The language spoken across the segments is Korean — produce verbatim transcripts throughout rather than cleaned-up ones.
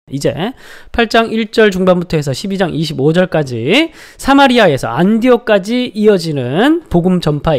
이제 팔 장 일 절 중반부터 해서 십이 장 이십오 절까지 사마리아에서 안디옥까지 이어지는 복음 전파의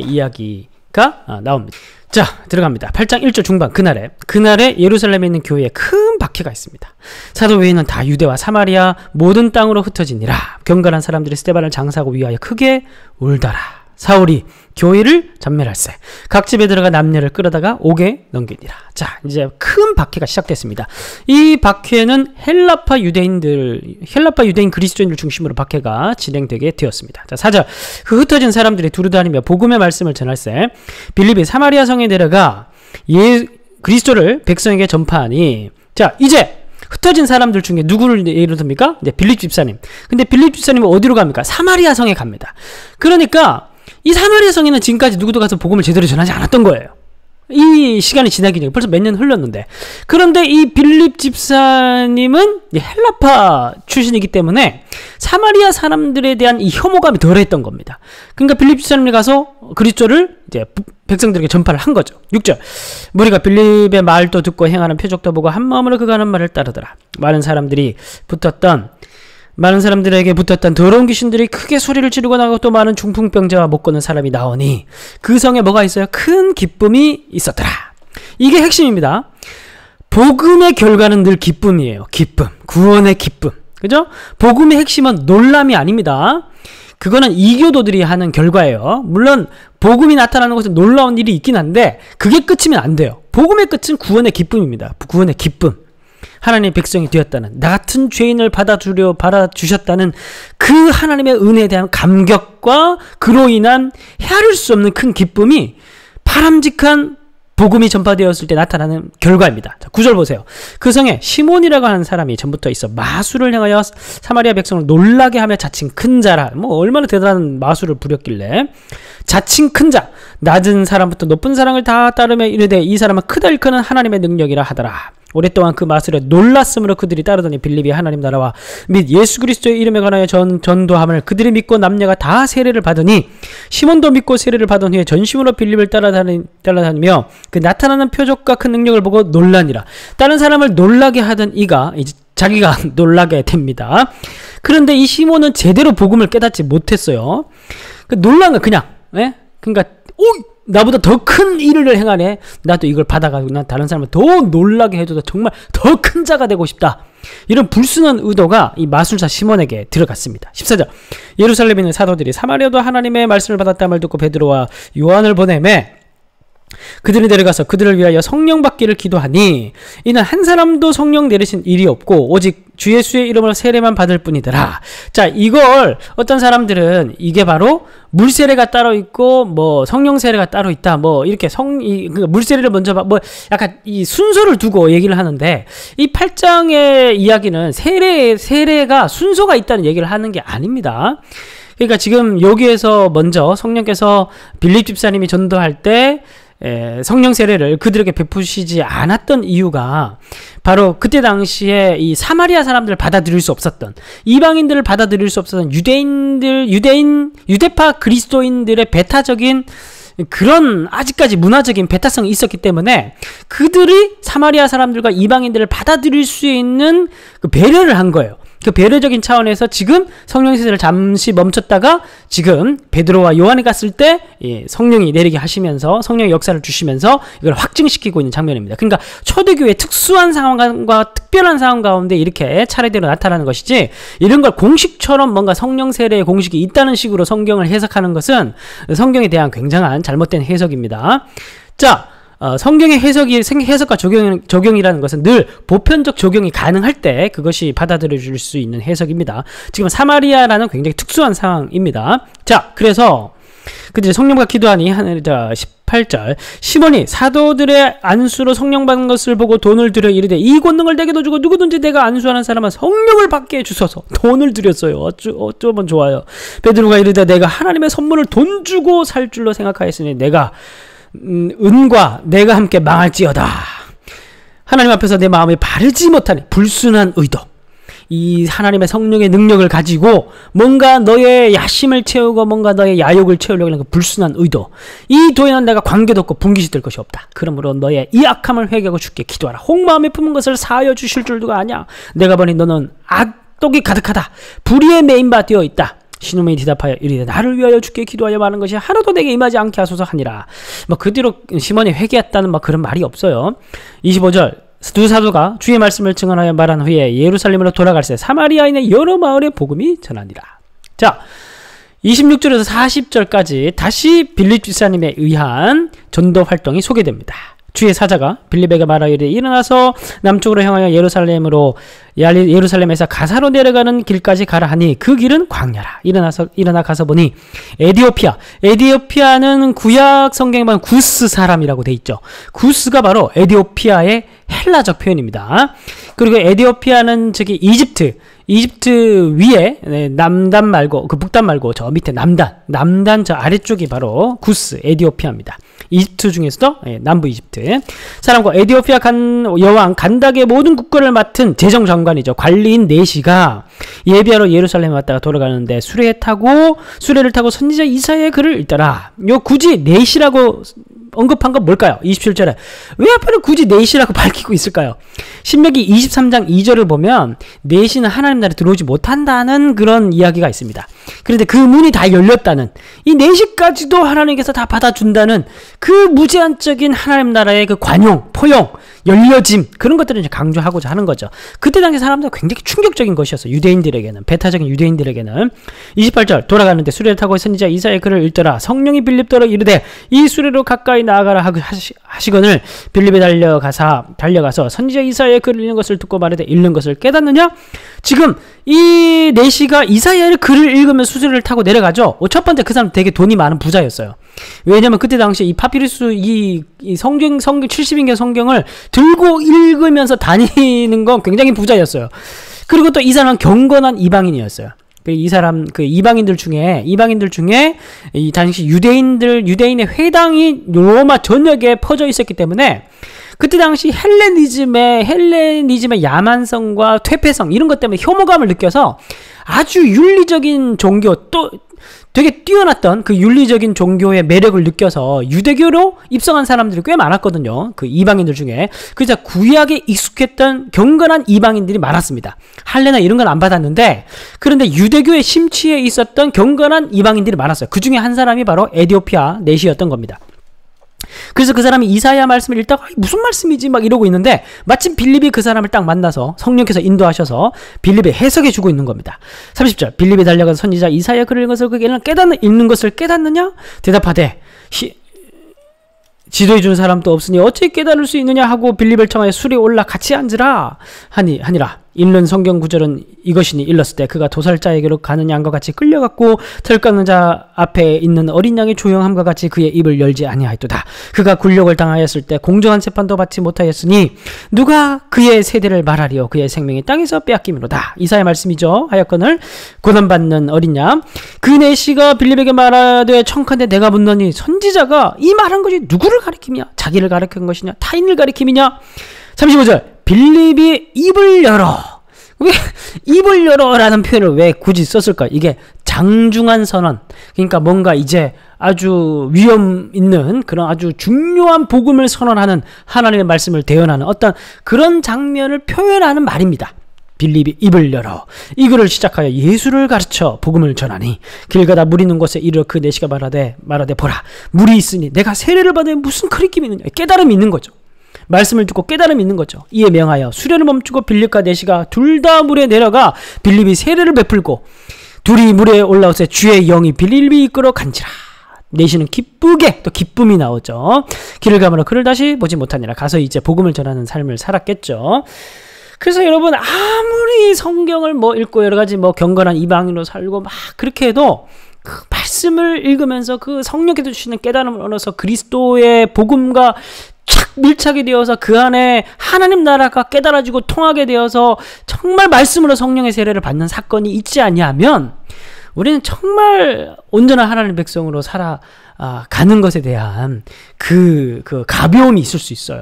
이야기가 나옵니다. 자, 들어갑니다. 팔 장 일 절 중반. 그날에 그날에 예루살렘에 있는 교회에 큰 박해가 있습니다. 사도 외에는 다 유대와 사마리아 모든 땅으로 흩어지니라. 경건한 사람들이 스데반을 장사하고 위하여 크게 울더라. 사울이 교회를 전멸할세 각 집에 들어가 남녀를 끌어다가 옥에 넘기니라. 자, 이제 큰 박해가 시작됐습니다. 이 박해는 헬라파 유대인들, 헬라파 유대인 그리스도인들 중심으로 박해가 진행되게 되었습니다. 자, 사 절. 그 흩어진 사람들이 두루다니며 복음의 말씀을 전할세 빌립이 사마리아 성에 내려가 예 그리스도를 백성에게 전파하니. 자, 이제 흩어진 사람들 중에 누구를 예로 듭니까? 이제 빌립 집사님. 근데 빌립 집사님은 어디로 갑니까? 사마리아 성에 갑니다. 그러니까 이 사마리아 성에는 지금까지 누구도 가서 복음을 제대로 전하지 않았던 거예요. 이 시간이 지나기 전에 벌써 몇 년 흘렀는데. 그런데 이 빌립 집사님은 헬라파 출신이기 때문에 사마리아 사람들에 대한 이 혐오감이 덜했던 겁니다. 그러니까 빌립 집사님이 가서 그리스도를 이제 백성들에게 전파를 한 거죠. 육 절. 무리가 빌립의 말도 듣고 행하는 표적도 보고 한 마음으로 그가 하는 말을 따르더라. 많은 사람들이 붙었던 많은 사람들에게 붙었던 더러운 귀신들이 크게 소리를 지르고 나가고 또 많은 중풍병자와 못 걷는 사람이 나오니 그 성에 뭐가 있어요? 큰 기쁨이 있었더라. 이게 핵심입니다. 복음의 결과는 늘 기쁨이에요. 기쁨. 구원의 기쁨. 그죠? 복음의 핵심은 놀람이 아닙니다. 그거는 이교도들이 하는 결과예요. 물론 복음이 나타나는 것은 놀라운 일이 있긴 한데 그게 끝이면 안 돼요. 복음의 끝은 구원의 기쁨입니다. 구원의 기쁨. 하나님의 백성이 되었다는, 나 같은 죄인을 받아주려 받아주셨다는 그 하나님의 은혜에 대한 감격과 그로 인한 헤아릴 수 없는 큰 기쁨이 바람직한 복음이 전파되었을 때 나타나는 결과입니다. 자, 구 절 보세요. 그 성에 시몬이라고 하는 사람이 전부터 있어 마술을 행하여 사마리아 백성을 놀라게 하며 자칭 큰 자라. 뭐 얼마나 대단한 마술을 부렸길래. 자칭 큰 자, 낮은 사람부터 높은 사람을 다 따르며 이르되 이 사람은 크다 일컫는 하나님의 능력이라 하더라. 오랫동안 그 마술에 놀랐으므로 그들이 따르더니 빌립이 하나님 나라와 및 예수 그리스도의 이름에 관하여 전, 전도함을 그들이 믿고 남녀가 다 세례를 받으니 시몬도 믿고 세례를 받은 후에 전심으로 빌립을 따라다니, 따라다니며 그 나타나는 표적과 큰 능력을 보고 놀라니라. 다른 사람을 놀라게 하던 이가 이제 자기가 놀라게 됩니다. 그런데 이 시몬은 제대로 복음을 깨닫지 못했어요. 그 놀란 건 그냥 예? 그러니까 오! 나보다 더 큰 일을 행하네. 나도 이걸 받아가지고 난 다른 사람을 더 놀라게 해줘서 정말 더 큰 자가 되고 싶다. 이런 불순한 의도가 이 마술사 시몬에게 들어갔습니다. 십사 절. 예루살렘에 있는 사도들이 사마리아도 하나님의 말씀을 받았다는 말 듣고 베드로와 요한을 보내매 그들이 내려가서 그들을 위하여 성령 받기를 기도하니 이는 한 사람도 성령 내리신 일이 없고 오직 주 예수의 이름으로 세례만 받을 뿐이더라. 자, 이걸 어떤 사람들은 이게 바로 물세례가 따로 있고 뭐 성령 세례가 따로 있다 뭐 이렇게 성 이 그 물세례를 먼저 뭐 약간 이 순서를 두고 얘기를 하는데 이 팔 장의 이야기는 세례 세례가 순서가 있다는 얘기를 하는 게 아닙니다. 그러니까 지금 여기에서 먼저 성령께서 빌립 집사님이 전도할 때 에, 성령 세례를 그들에게 베푸시지 않았던 이유가 바로 그때 당시에 이 사마리아 사람들을 받아들일 수 없었던, 이방인들을 받아들일 수 없었던 유대인들, 유대인, 유대파 그리스도인들의 배타적인 그런 아직까지 문화적인 배타성이 있었기 때문에 그들이 사마리아 사람들과 이방인들을 받아들일 수 있는 그 배려를 한 거예요. 그 배려적인 차원에서 지금 성령 세례를 잠시 멈췄다가 지금 베드로와 요한이 갔을 때 성령이 내리게 하시면서 성령의 역사를 주시면서 이걸 확증시키고 있는 장면입니다. 그러니까 초대교회의 특수한 상황과 특별한 상황 가운데 이렇게 차례대로 나타나는 것이지 이런 걸 공식처럼 뭔가 성령 세례의 공식이 있다는 식으로 성경을 해석하는 것은 성경에 대한 굉장한 잘못된 해석입니다. 자, 어, 성경의 해석이, 해석과 적용, 적용이라는 것은 늘 보편적 적용이 가능할 때 그것이 받아들여질 수 있는 해석입니다. 지금 사마리아라는 굉장히 특수한 상황입니다. 자, 그래서 그들이 성령과 기도하니 하늘, 자, 십팔 절. 시몬이 사도들의 안수로 성령 받은 것을 보고 돈을 들여 이르되 이 권능을 내게도 주고 누구든지 내가 안수하는 사람은 성령을 받게 해주소서. 돈을 들였어요. 어쩌, 어쩌면 좋아요. 베드로가 이르되 내가 하나님의 선물을 돈 주고 살 줄로 생각하였으니 내가 음, 은과 내가 함께 망할지어다. 하나님 앞에서 내 마음이 바르지 못하니 불순한 의도. 이 하나님의 성령의 능력을 가지고 뭔가 너의 야심을 채우고 뭔가 너의 야욕을 채우려고 하는 그 불순한 의도, 이 도에는 내가 관계도 없고 분깃이 될 것이 없다. 그러므로 너의 이 악함을 회개하고 주께 기도하라. 혹마음에 품은 것을 사하여 주실 줄 누가 아냐. 내가 보니 너는 악독이 가득하다. 불의에 메인 바 되어 있다. 시므온이 대답하여 이르되 나를 위하여 주께 기도하여 마는 것이 하나도 내게 임하지 않게 하소서 하니라. 뭐 그 뒤로 시몬이 회개했다는 막 그런 말이 없어요. 이십오 절 두 사도가 주의 말씀을 증언하여 말한 후에 예루살렘으로 돌아갈새 사마리아인의 여러 마을에 복음이 전하니라. 자, 이십육 절에서 사십 절까지 다시 빌립 집사님에 의한 전도 활동이 소개됩니다. 주의 사자가 빌립에게 말하기를 일어나서 남쪽으로 향하여 예루살렘으로 예루살렘에서 가사로 내려가는 길까지 가라 하니 그 길은 광야라. 일어나서 일어나 가서 보니 에디오피아. 에디오피아는 구약 성경에 보면 구스 사람이라고 돼 있죠. 구스가 바로 에디오피아의 헬라적 표현입니다. 그리고 에디오피아는 저기 이집트 이집트 위에 네, 남단 말고 그 북단 말고 저 밑에 남단 남단 저 아래쪽이 바로 구스 에디오피아입니다. 이집트 중에서도 예, 남부 이집트 사람과 에디오피아 간 여왕 간닥의 모든 국거를 맡은 재정장관이죠. 관리인 네시가 예비하러 예루살렘에 왔다가 돌아가는데 수레 타고 수레를 타고 선지자 이사야의 글을 읽더라. 요 굳이 네시라고 언급한 건 뭘까요? 이십칠 절에 왜 앞에는 굳이 네시라고 밝히고 있을까요? 신명기 이십삼 장 이 절을 보면 네시는 하나님 나라에 들어오지 못한다는 그런 이야기가 있습니다. 그런데 그 문이 다 열렸다는, 이 네시까지도 하나님께서 다 받아준다는 그 무제한적인 하나님 나라의 그 관용, 포용, 열려짐, 그런 것들을 이제 강조하고자 하는 거죠. 그때 당시 사람들 굉장히 충격적인 것이었어요. 유대인들에게는, 배타적인 유대인들에게는. 이십팔 절 돌아가는데 수레를 타고 선지자 이사야의 글을 읽더라. 성령이 빌립더러 이르되 이 수레로 가까이 나아가라 하시, 하시거늘 빌립에 달려가사 달려가서 선지자 이사야의 글을 읽는 것을 듣고 말하되 읽는 것을 깨닫느냐? 지금 이 네시가 이사야의 글을 읽으면 수레를 타고 내려가죠. 첫 번째 그 사람 되게 돈이 많은 부자였어요. 왜냐면 그때 당시에 이 파피루스 이, 이 성경 성경 칠십 인경 성경을 들고 읽으면서 다니는 건 굉장히 부자였어요. 그리고 또 이 사람은 경건한 이방인이었어요. 이 사람 그 이방인들 중에 이방인들 중에 이 당시 유대인들 유대인의 회당이 로마 전역에 퍼져 있었기 때문에 그때 당시 헬레니즘의 헬레니즘의 야만성과 퇴폐성 이런 것 때문에 혐오감을 느껴서 아주 윤리적인 종교 또 되게 뛰어났던 그 윤리적인 종교의 매력을 느껴서 유대교로 입성한 사람들이 꽤 많았거든요. 그 이방인들 중에. 그래서 구약에 익숙했던 경건한 이방인들이 많았습니다. 할례나 이런 건 안 받았는데 그런데 유대교에 심취해 있었던 경건한 이방인들이 많았어요. 그 중에 한 사람이 바로 에디오피아 네시였던 겁니다. 그래서 그 사람이 이사야 말씀을 읽다가 무슨 말씀이지 막 이러고 있는데 마침 빌립이 그 사람을 딱 만나서 성령께서 인도하셔서 빌립에 해석해 주고 있는 겁니다. 삼십 절 빌립이 달려가서 선지자 이사야 글을 읽은 것을 그에는 깨닫는 읽는 것을 깨닫느냐? 대답하되 히, 지도해 준 사람도 없으니 어찌 깨달을 수 있느냐 하고 빌립을 청하여 술에 올라 같이 앉으라 하니 하니라. 읽는 성경 구절은 이것이니 일렀을 때 그가 도살자에게로 가는 양과 같이 끌려갔고 털 깎는 자 앞에 있는 어린 양의 조용함과 같이 그의 입을 열지 아니하였도다. 그가 굴욕을 당하였을 때 공정한 재판도 받지 못하였으니 누가 그의 세대를 말하리요. 그의 생명이 땅에서 빼앗김이로다. 이사야 말씀이죠. 하였거늘 고난받는 어린 양. 그 네시가 빌립에게 말하되 청컨대 내가 묻노니 선지자가 이 말한 것이 누구를 가리키냐? 자기를 가리킨 것이냐? 타인을 가리킴이냐? 삼십오 절 빌립이 입을 열어. 왜 입을 열어라는 표현을 왜 굳이 썼을까? 이게 장중한 선언. 그러니까 뭔가 이제 아주 위험 있는 그런 아주 중요한 복음을 선언하는 하나님의 말씀을 대언하는 어떤 그런 장면을 표현하는 말입니다. 빌립이 입을 열어 이 글을 시작하여 예수를 가르쳐 복음을 전하니 길 가다 물 있는 곳에 이르러 그 네시가 말하되 말하되 보라 물이 있으니 내가 세례를 받으면 무슨 거리낌이 있느냐. 깨달음이 있는 거죠. 말씀을 듣고 깨달음이 있는 거죠. 이에 명하여 수레를 멈추고 빌립과 네시가 둘 다 물에 내려가 빌립이 세례를 베풀고 둘이 물에 올라오세 주의 영이 빌립이 이끌어 간지라. 네시는 기쁘게 또 기쁨이 나오죠. 길을 가므로 그를 다시 보지 못하니라. 가서 이제 복음을 전하는 삶을 살았겠죠. 그래서 여러분 아무리 성경을 뭐 읽고 여러 가지 뭐 경건한 이방인으로 살고 막 그렇게 해도 그 말씀을 읽으면서 그 성령께서 주시는 깨달음을 얻어서 그리스도의 복음과 착 밀착이 되어서 그 안에 하나님 나라가 깨달아지고 통하게 되어서 정말 말씀으로 성령의 세례를 받는 사건이 있지 아니하면 우리는 정말 온전한 하나님의 백성으로 살아가는 것에 대한 그, 그 가벼움이 있을 수 있어요.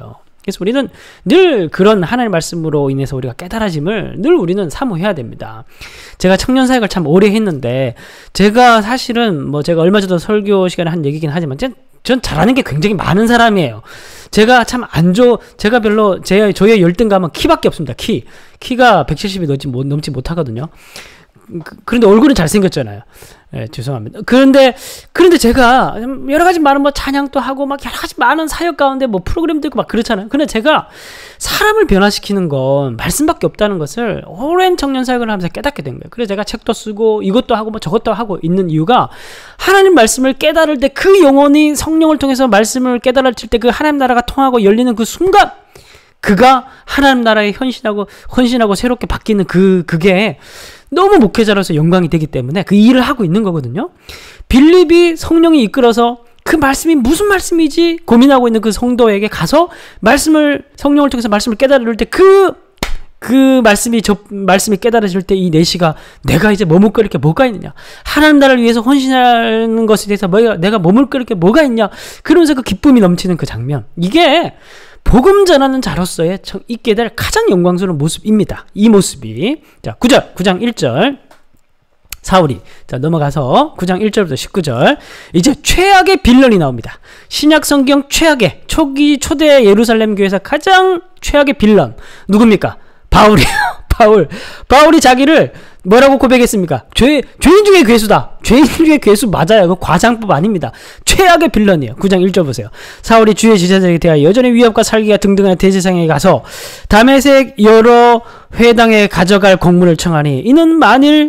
그래서 우리는 늘 그런 하나님의 말씀으로 인해서 우리가 깨달아짐을 늘 우리는 사모해야 됩니다. 제가 청년사역을 참 오래 했는데 제가 사실은 뭐 제가 얼마 전에 설교 시간에 한 얘기긴 하지만 전, 전 잘하는 게 굉장히 많은 사람이에요. 제가 참 안 좋, 제가 별로 제, 저의 열등감은 키밖에 없습니다. 키. 키가 백칠십이 넘지, 못, 넘지 못하거든요. 그런데 얼굴은 잘생겼잖아요. 예, 죄송합니다. 그런데, 그런데 제가 여러 가지 많은 뭐 찬양도 하고 막 여러 가지 많은 사역 가운데 뭐 프로그램도 있고 막 그렇잖아요. 근데 제가 사람을 변화시키는 건 말씀밖에 없다는 것을 오랜 청년 사역을 하면서 깨닫게 된 거예요. 그래서 제가 책도 쓰고 이것도 하고 뭐 저것도 하고 있는 이유가 하나님 말씀을 깨달을 때 그 영혼이 성령을 통해서 말씀을 깨달았을 때 그 하나님 나라가 통하고 열리는 그 순간 그가 하나님 나라에 헌신하고 헌신하고 새롭게 바뀌는 그 그게 너무 목회자로서 영광이 되기 때문에 그 일을 하고 있는 거거든요. 빌립이 성령이 이끌어서 그 말씀이 무슨 말씀이지 고민하고 있는 그 성도에게 가서 말씀을 성령을 통해서 말씀을 깨달을 때 그 그 말씀이 저 말씀이 깨달아질 때 이 내시가 내가 이제 머뭇거릴 게 뭐가 있느냐, 하나님 나라를 위해서 헌신하는 것에 대해서 뭐가, 내가 머뭇거릴 게 뭐가 있냐, 그러면서 그 기쁨이 넘치는 그 장면, 이게 복음 전하는 자로서의 있게 될 가장 영광스러운 모습입니다. 이 모습이. 자, 구 절, 구 장 일 절. 사울이. 자, 넘어가서 구 장 일 절부터 십구 절. 이제 최악의 빌런이 나옵니다. 신약 성경 최악의, 초기, 초대 예루살렘 교회에서 가장 최악의 빌런. 누굽니까? 바울이에요. 바울. 바울이 자기를 뭐라고 고백했습니까? 죄, 죄인 중에 괴수다. 죄인 중에 괴수 맞아요. 그 과장법 아닙니다. 최악의 빌런이에요. 구 장 일 절 보세요. 사울이 주의 제자들에게 대하여 여전히 위협과 살기가 등등한 대제사장에게 가서 다메섹 여러 회당에 가져갈 공문을 청하니 이는 만일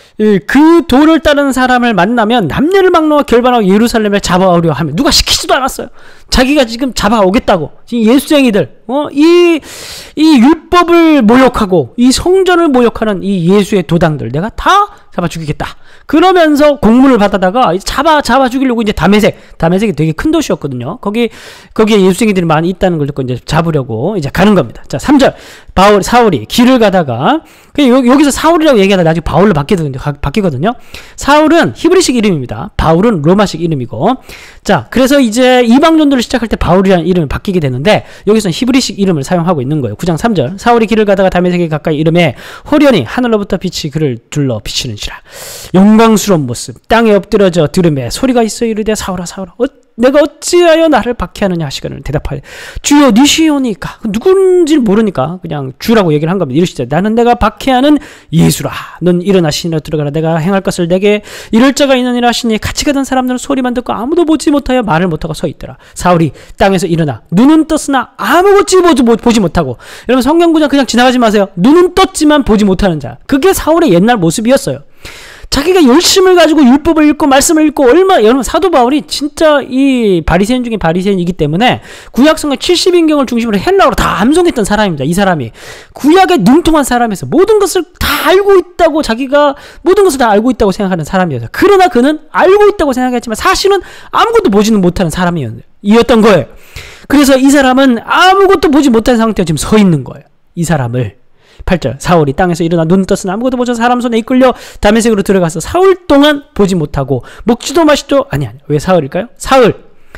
그 도를 따르는 사람을 만나면 남녀를 막론하고 결반하고 예루살렘에 잡아오려 하면 누가 시키지도 않았어요. 자기가 지금 잡아오겠다고. 예수쟁이들, 어, 이, 이 율법을 모욕하고 이 성전을 모욕하는 이 예수의 도당들 내가 다 잡아 죽이겠다. 그러면서 공문을 받아다가 잡아 잡아 죽이려고 이제 다메섹, 다메섹이 되게 큰 도시였거든요. 거기 거기에 예수쟁이들이 많이 있다는 걸 듣고 이제 잡으려고 이제 가는 겁니다. 자, 삼 절. 바울 사울이 길을 가다가 여기서 사울이라고 얘기하다 나중에 바울로 바뀌거든요. 바뀌거든요. 사울은 히브리식 이름입니다. 바울은 로마식 이름이고. 자, 그래서 이제 이방전도를 시작할 때 바울이라는 이름이 바뀌게 되는데 여기서는 히브리식 이름을 사용하고 있는 거예요. 구 장 삼 절. 사울이 길을 가다가 다메섹에 가까이 이름에 호련히 하늘로부터 빛이 그를 둘러 비치는지라. 영광스러운 모습, 땅에 엎드려져 들음에 소리가 있어 이르되 사울아 사울아 어, 내가 어찌하여 나를 박해하느냐 하시거늘 대답하여 주여 니시오니까, 누군지 모르니까 그냥 주라고 얘기를 한 겁니다. 이러시죠. 나는 내가 박해하는 예수라. 넌 일어나 시내로 들어가라. 내가 행할 것을 내게 이럴 자가 있느니라 하시니 같이 가던 사람들은 소리만 듣고 아무도 보지 못하여 말을 못하고 서 있더라. 사울이 땅에서 일어나 눈은 떴으나 아무것도 보지 못하고, 여러분 성경 구절 그냥 지나가지 마세요. 눈은 떴지만 보지 못하는 자, 그게 사울의 옛날 모습이었어요. 자기가 열심을 가지고 율법을 읽고 말씀을 읽고 얼마, 여러분 사도 바울이 진짜 이 바리새인 중에 바리새인이기 때문에 구약성경 칠십 인경을 중심으로 헬라어로 다 암송했던 사람입니다. 이 사람이 구약에 능통한 사람에서 모든 것을 다 알고 있다고, 자기가 모든 것을 다 알고 있다고 생각하는 사람이었어요. 그러나 그는 알고 있다고 생각했지만 사실은 아무것도 보지는 못하는 사람이었던 거예요. 그래서 이 사람은 아무것도 보지 못한 상태로 지금 서 있는 거예요. 이 사람을. 팔 절. 사울이 땅에서 일어나 눈 떴으나 아무것도 보지 사람 손에 이끌려 다메섹으로 들어가서 사흘 동안 보지 못하고 먹지도 마시도 아니 아니 왜 사흘일까요? 사흘.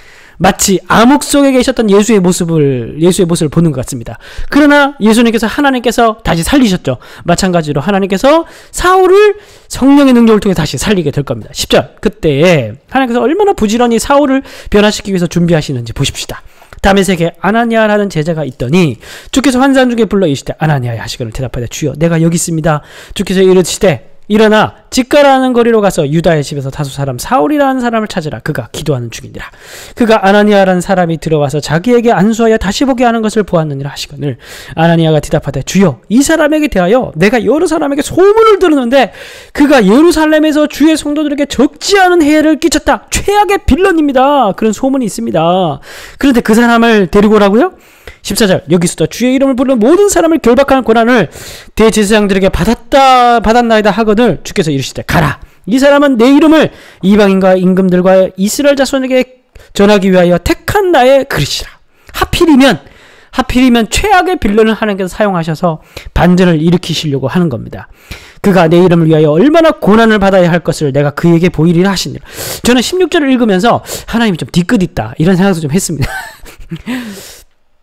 마치 암흑 속에 계셨던 예수의 모습을 예수의 모습을 보는 것 같습니다. 그러나 예수님께서 하나님께서 다시 살리셨죠. 마찬가지로 하나님께서 사울을 성령의 능력을 통해 다시 살리게 될 겁니다. 십 절. 그때 하나님께서 얼마나 부지런히 사울을 변화시키기 위해서 준비하시는지 보십시다. 다메섹에 아나니아라는 제자가 있더니 주께서 환상 중에 불러 이르시되 아나니아야 하시거늘 대답하되 주여 내가 여기 있습니다. 주께서 이르시되 일어나 직가라는 거리로 가서 유다의 집에서 다수 사람 사울이라는 사람을 찾으라. 그가 기도하는 중이니라. 그가 아나니아라는 사람이 들어와서 자기에게 안수하여 다시 보게 하는 것을 보았느니라 하시거늘 아나니아가 대답하되 주여 이 사람에게 대하여 내가 여러 사람에게 소문을 들었는데 그가 예루살렘에서 주의 성도들에게 적지 않은 해를 끼쳤다. 최악의 빌런입니다. 그런 소문이 있습니다. 그런데 그 사람을 데리고 오라고요? 십사 절. 여기서도 주의 이름을 부르는 모든 사람을 결박하는 권한을 대제사장들에게 받았다 받았나이다 하거늘 주께서 이르시되 가라. 이 사람은 내 이름을 이방인과 임금들과 이스라엘 자손에게 전하기 위하여 택한 나의 그릇이라. 하필이면 하필이면 최악의 빌런을 하나님께서 사용하셔서 반전을 일으키시려고 하는 겁니다. 그가 내 이름을 위하여 얼마나 고난을 받아야 할 것을 내가 그에게 보이리라 하시니라. 저는 십육 절을 읽으면서 하나님이 좀 뒤끝 있다 이런 생각도 좀 했습니다.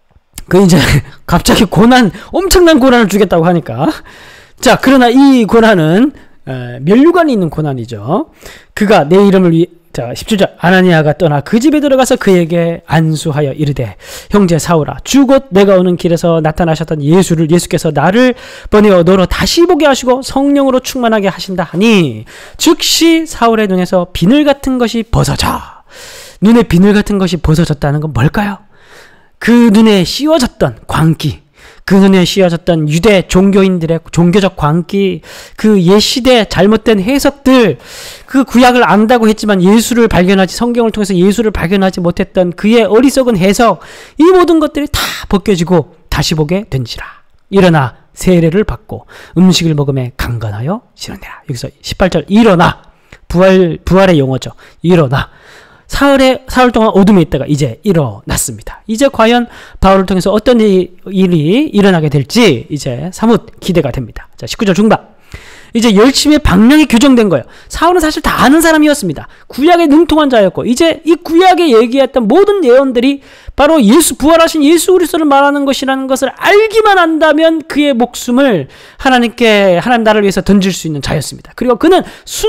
그 이제 갑자기 고난, 엄청난 고난을 주겠다고 하니까. 자, 그러나 이 고난은 에, 면류관이 있는 고난이죠. 그가 내 이름을 위해, 자, 십칠 절, 아나니아가 떠나 그 집에 들어가서 그에게 안수하여 이르되, 형제 사울아, 주 곧 내가 오는 길에서 나타나셨던 예수를, 예수께서 나를 보내어 너로 다시 보게 하시고 성령으로 충만하게 하신다 하니, 즉시 사울의 눈에서 비늘 같은 것이 벗어져. 눈에 비늘 같은 것이 벗어졌다는 건 뭘까요? 그 눈에 씌워졌던 광기, 그 눈에 씌워졌던 유대 종교인들의 종교적 광기, 그 옛시대 잘못된 해석들, 그 구약을 안다고 했지만 예수를 발견하지, 성경을 통해서 예수를 발견하지 못했던 그의 어리석은 해석, 이 모든 것들이 다 벗겨지고 다시 보게 된지라. 일어나 세례를 받고 음식을 먹음에 강건하여 지느니라. 여기서 십팔 절, 일어나. 부활, 부활의 용어죠. 일어나. 사흘에, 사흘 동안 어둠에 있다가 이제 일어났습니다. 이제 과연 바울을 통해서 어떤 일이 일어나게 될지 이제 사뭇 기대가 됩니다. 자, 십구 절 중반. 이제 열심히 방향이 교정된 거예요. 사울은 사실 다 아는 사람이었습니다. 구약에 능통한 자였고, 이제 이 구약에 얘기했던 모든 예언들이 바로 예수, 부활하신 예수 그리스도를 말하는 것이라는 것을 알기만 한다면 그의 목숨을 하나님께, 하나님 나라를 위해서 던질 수 있는 자였습니다. 그리고 그는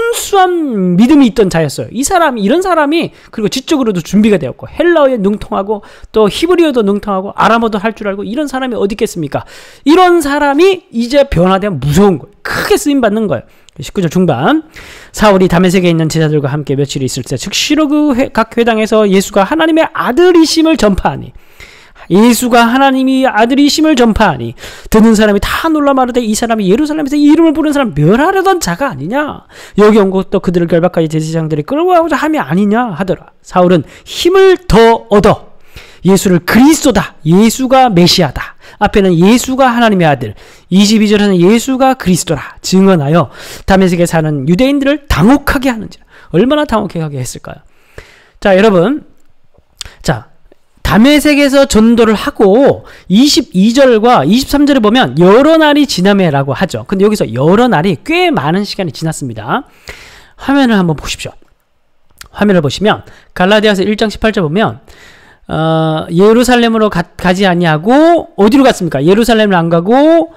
순수한 믿음이 있던 자였어요. 이 사람이, 이런 사람이, 그리고 지적으로도 준비가 되었고, 헬라어에 능통하고, 또 히브리어도 능통하고, 아람어도 할 줄 알고, 이런 사람이 어디 있겠습니까? 이런 사람이 이제 변화되면 무서운 거예요. 크게 쓰임받는 거예요. 십구 절 중반. 사울이 다메섹에 있는 제자들과 함께 며칠 있을 때 즉시로 그 각 회당에서 예수가 하나님의 아들이심을 전파하니, 예수가 하나님이 아들이심을 전파하니 듣는 사람이 다 놀라 마르되, 이 사람이 예루살렘에서 이 이름을 부르는 사람 멸하려던 자가 아니냐, 여기 온 것도 그들을 결박하여 제사장들이 끌어가고자 함이 아니냐 하더라. 사울은 힘을 더 얻어 예수를 그리스도다, 예수가 메시아다, 앞에는 예수가 하나님의 아들, 이십이 절에는 예수가 그리스도라 증언하여 다메섹에 사는 유대인들을 당혹하게 하는지라. 얼마나 당혹하게 했을까요? 자, 여러분, 자, 다메섹에서 전도를 하고 이십이 절과 이십삼 절에 보면 여러 날이 지나매라고 하죠. 근데 여기서 여러 날이 꽤 많은 시간이 지났습니다. 화면을 한번 보십시오. 화면을 보시면 갈라디아서 일 장 십팔 절 보면 어, 예루살렘으로 가, 가지 아니하고 어디로 갔습니까? 예루살렘을 안 가고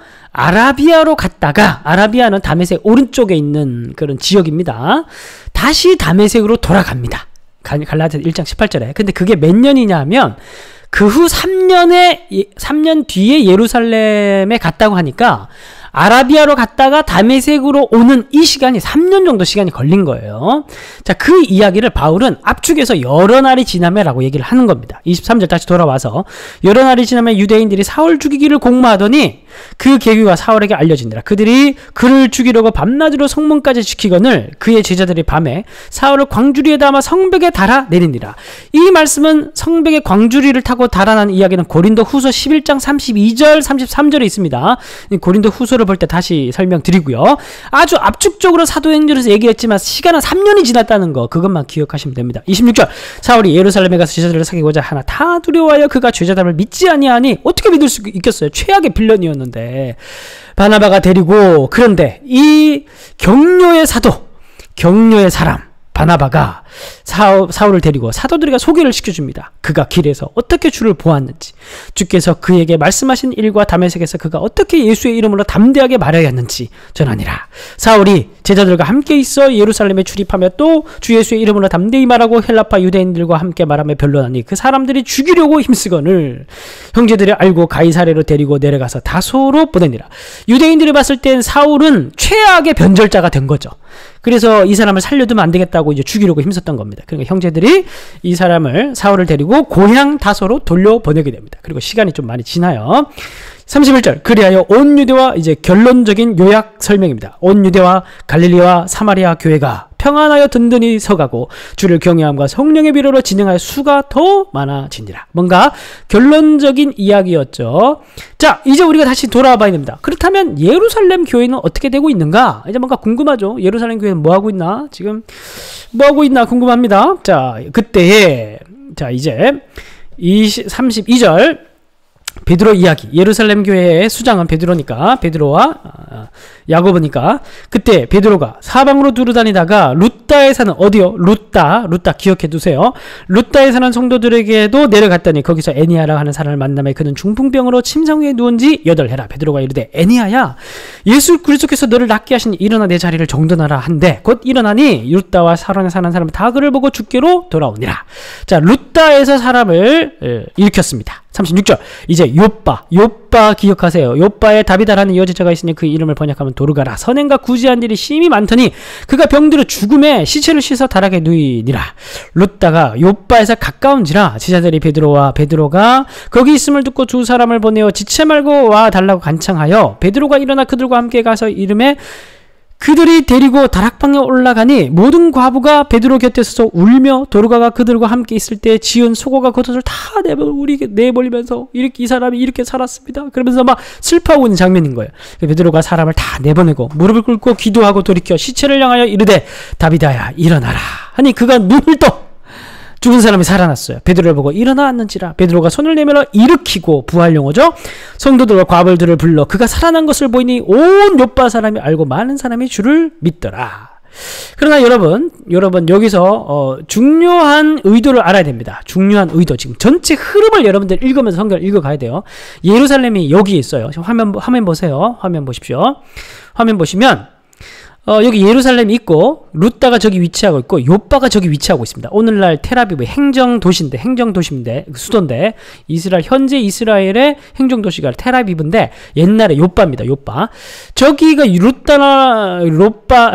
아라비아로 갔다가, 아라비아는 다메섹 오른쪽에 있는 그런 지역입니다. 다시 다메섹으로 돌아갑니다. 갈라디아서 일 장 십팔 절에. 근데 그게 몇 년이냐 하면 그 후 삼 년에 삼 년 뒤에 예루살렘에 갔다고 하니까 아라비아로 갔다가 다메섹으로 오는 이 시간이 삼 년 정도 시간이 걸린 거예요. 자, 그 이야기를 바울은 압축해서 여러 날이 지나매라고 얘기를 하는 겁니다. 이십삼 절 다시 돌아와서, 여러 날이 지나매 유대인들이 사울 죽이기를 공모하더니 그 계기가 사울에게 알려지니라. 그들이 그를 죽이려고 밤낮으로 성문까지 지키거늘 그의 제자들이 밤에 사울을 광주리에 담아 성벽에 달아 내리니라. 이 말씀은 성벽에 광주리를 타고 달아난 이야기는 고린도 후서 십일 장 삼십이 절 삼십삼 절에 있습니다. 고린도 후서를 볼 때 다시 설명드리고요. 아주 압축적으로 사도행전에서 얘기했지만 시간은 삼 년이 지났다는 거, 그것만 기억하시면 됩니다. 이십육 절, 사울이 예루살렘에 가서 제자들을 사귀고자 하나 다 두려워하여 그가 죄자담을 믿지 아니하니, 어떻게 믿을 수 있겠어요? 최악의 빌런이었는데. 바나바가 데리고, 그런데 이 격려의 사도, 격려의 사람 바나바가 사, 사울을 데리고 사도들에게 소개를 시켜줍니다. 그가 길에서 어떻게 주를 보았는지, 주께서 그에게 말씀하신 일과 다메섹에서 그가 어떻게 예수의 이름으로 담대하게 말하였는지 전하니라. 사울이 제자들과 함께 있어 예루살렘에 출입하며 또 주 예수의 이름으로 담대히 말하고 헬라파 유대인들과 함께 말하며 변론하니 그 사람들이 죽이려고 힘쓰거늘 형제들이 알고 가이사랴로 데리고 내려가서 다소로 보내니라. 유대인들이 봤을 땐 사울은 최악의 변절자가 된 거죠. 그래서 이 사람을 살려두면 안 되겠다고 이제 죽이려고 힘썼던 겁니다. 그러니까 형제들이 이 사람을, 사울을 데리고 고향 다소로 돌려보내게 됩니다. 그리고 시간이 좀 많이 지나요. 삼십일 절, 그리하여 온 유대와, 이제 결론적인 요약 설명입니다. 온 유대와 갈릴리와 사마리아 교회가 평안하여 든든히 서가고 주를 경외함과 성령의 비로로 진행하여 수가 더 많아지니라. 뭔가 결론적인 이야기였죠. 자, 이제 우리가 다시 돌아와 봐야 됩니다. 그렇다면 예루살렘 교회는 어떻게 되고 있는가? 이제 뭔가 궁금하죠. 예루살렘 교회는 뭐 하고 있나? 지금 뭐 하고 있나 궁금합니다. 자, 그때에, 자, 이제 삼십이 절, 베드로 이야기. 예루살렘 교회의 수장은 베드로니까 베드로와 어, 야고보니까 그때 베드로가 사방으로 두루다니다가 룻다에 사는 어디요? 룻다. 룻다 기억해 두세요. 룻다에 사는 성도들에게도 내려갔더니 거기서 애니아라 하는 사람을 만나매 그는 중풍병으로 침상 위에 누운 지 여덟 해라. 베드로가 이르되 애니아야 예수 그리스도께서 너를 낫게 하시니 일어나 내 자리를 정돈하라 한데 곧 일어나니 룻다와 사론에 사는 사람은 다 그를 보고 주께로 돌아오니라. 자, 룻다에서 사람을 에, 일으켰습니다. 삼십육 절 이제 요빠 요빠 기억하세요. 요빠에 다비다라는 여제자가 있으니 그 이름을 번역하면 도르가라. 선행과 구제한 일이 심히 많더니 그가 병들어 죽음에 시체를 씻어 다락에 누이니라. 룻다가 요빠에서 가까운지라 제자들이 베드로와 베드로가 거기 있음을 듣고 두 사람을 보내어 지체 말고 와 달라고 간청하여 베드로가 일어나 그들과 함께 가서 이름에 그들이 데리고 다락방에 올라가니 모든 과부가 베드로 곁에 서서 울며 도르가가 그들과 함께 있을 때 지은 속옷과 겉옷을 다 내버 우리 내버리면서 이렇게 이 사람이 이렇게 살았습니다. 그러면서 막 슬퍼하고 있는 장면인 거예요. 베드로가 사람을 다 내보내고 무릎을 꿇고 기도하고 돌이켜 시체를 향하여 이르되 다비다야 일어나라 하니 그가 눈을 떠 죽은 사람이 살아났어요. 베드로를 보고 일어나 앉는지라. 베드로가 손을 내밀어 일으키고 부활 용어죠. 성도들과 과부들을 불러 그가 살아난 것을 보이니 온 요빠 사람이 알고 많은 사람이 주를 믿더라. 그러나 여러분, 여러분 여기서 어, 중요한 의도를 알아야 됩니다. 중요한 의도. 지금 전체 흐름을 여러분들 읽으면서 성경을 읽어가야 돼요. 예루살렘이 여기 있어요. 지금 화면 화면 보세요. 화면 보십시오. 화면 보시면. 어, 여기 예루살렘이 있고 룻다가 저기 위치하고 있고 요빠가 저기 위치하고 있습니다. 오늘날 텔아비브 행정도시인데 행정도시인데 수도인데 이스라엘 현재 이스라엘의 행정도시가 텔아비브인데 옛날에 요빠입니다. 요빠. 저기가 룻다나 롯바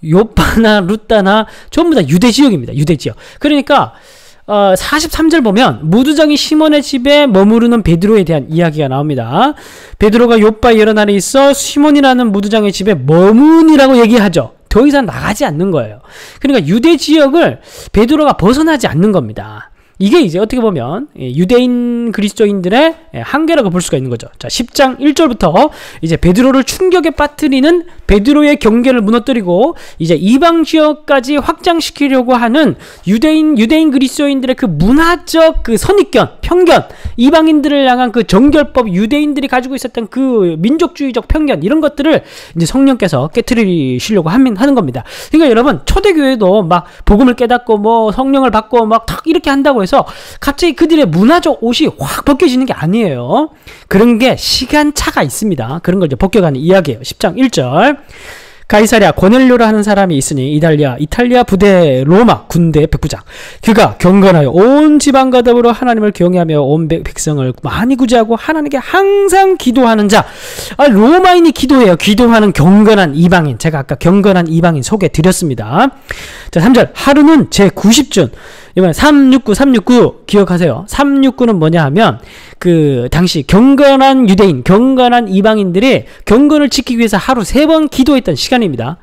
요빠나 룻다나 전부 다 유대 지역입니다. 유대 지역. 그러니까 어, 사십삼 절 보면 무두장이 시몬의 집에 머무르는 베드로에 대한 이야기가 나옵니다. 베드로가 요빠 여러 날에 있어 시몬이라는 무두장의 집에 머문이라고 얘기하죠. 더 이상 나가지 않는 거예요. 그러니까 유대 지역을 베드로가 벗어나지 않는 겁니다. 이게 이제 어떻게 보면 유대인 그리스도인들의 한계라고 볼 수가 있는 거죠. 자, 십 장 일 절부터 이제 베드로를 충격에 빠뜨리는 베드로의 경계를 무너뜨리고 이제 이방 지역까지 확장시키려고 하는 유대인 유대인 그리스도인들의 그 문화적 그 선입견, 편견, 이방인들을 향한 그 정결법, 유대인들이 가지고 있었던 그 민족주의적 편견 이런 것들을 이제 성령께서 깨트리시려고 하는 겁니다. 그러니까 여러분 초대교회도 막 복음을 깨닫고 뭐 성령을 받고 막 탁 이렇게 한다고 해서 갑자기 그들의 문화적 옷이 확 벗겨지는 게 아니에요. 그런 게 시간차가 있습니다. 그런 걸 이제 벗겨가는 이야기예요. 십 장 일 절 가이사랴 고넬료라 하는 사람이 있으니 이탈리아 이탈리아 부대 로마 군대 백부장 그가 경건하여 온 지방과 더불어 하나님을 경외하며 온 백성을 많이 구제하고 하나님께 항상 기도하는 자. 아, 로마인이 기도해요. 기도하는 경건한 이방인. 제가 아까 경건한 이방인 소개 드렸습니다. 자, 삼 절 하루는 제구십 준 이번에 삼백육십구 삼백육십구 기억하세요. 삼백육십구는 뭐냐 하면 그 당시 경건한 유대인, 경건한 이방인들이 경건을 지키기 위해서 하루 세 번 기도했던 시간입니다.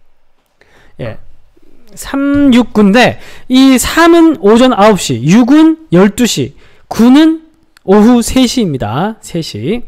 예. 삼백육십구인데 이 삼은 오전 아홉 시, 육은 열두 시, 구는 오후 세 시입니다. 세 시.